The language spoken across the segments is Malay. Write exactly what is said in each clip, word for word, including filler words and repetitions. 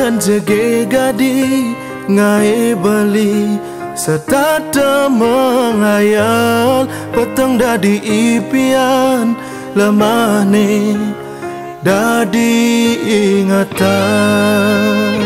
dan jege gadi ngai bali serta menghayal petang dadi impian lemah ne dadi ingatan.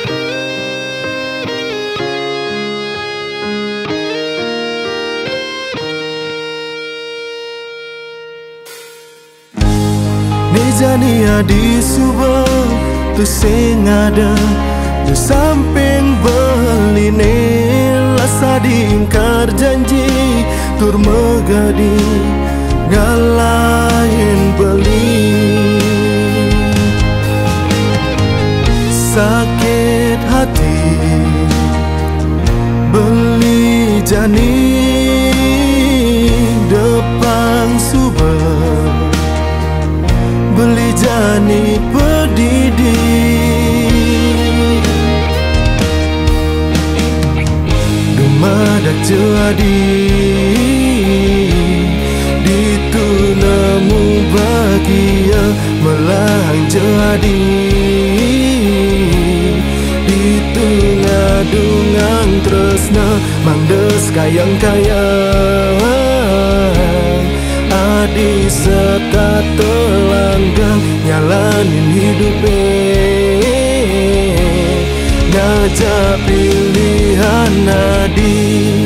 Nijani adi subah tu sing ada di samping beline lasa diingkar janji tur megadi ngalahin beli sakit hati beli jani depan subah beli jani pedidi Dumadak jadi ditu namu bahagia melang jadi ditu ngadungang tresna mangdes kayang-kayang adi serta telanggang nyalanin hidupe ngajak pilihan adi.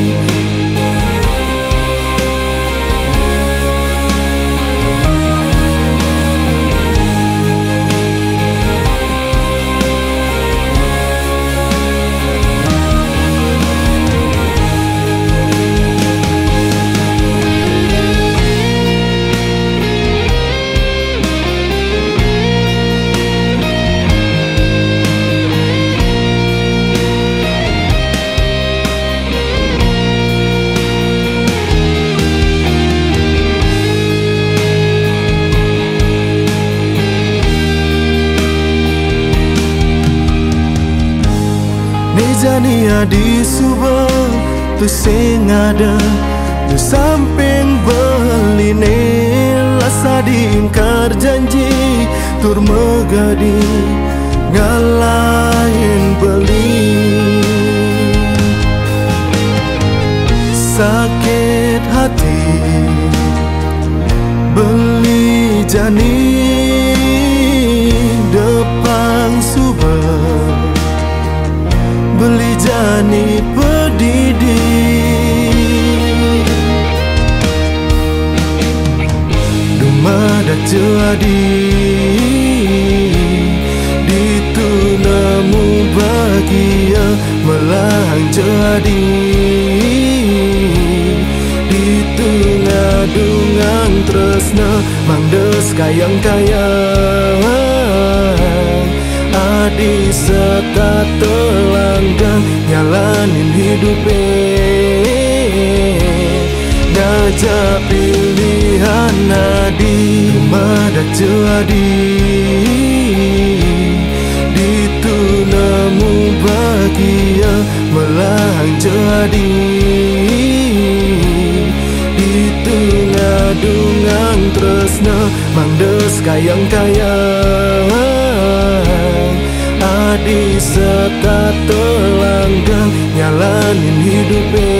Nijani adi subah tu sing ada di samping beline lasa diingkar janji tur megadi ngalahin beli sakit hati beli jani depan subah beli jani pedidi Dumadak jadi ditu namu bahagia melang jadi ditu ngadungang tresna mangdes kayang-kayang adi serta telanggang nyalanin hidupe ngajak pilihan adi. Dumadak jadi ditu namu bahagia melang jadi ditu ngadungang tresna mangdes kayang-kayang adi serta telanggang nyalanin hidupe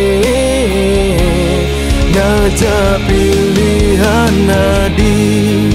ngajak pilihan adi.